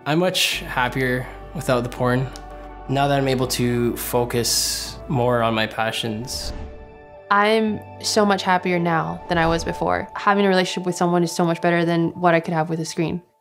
I'm much happier without the porn. Now that I'm able to focus more on my passions. I'm so much happier now than I was before. Having a relationship with someone is so much better than what I could have with a screen.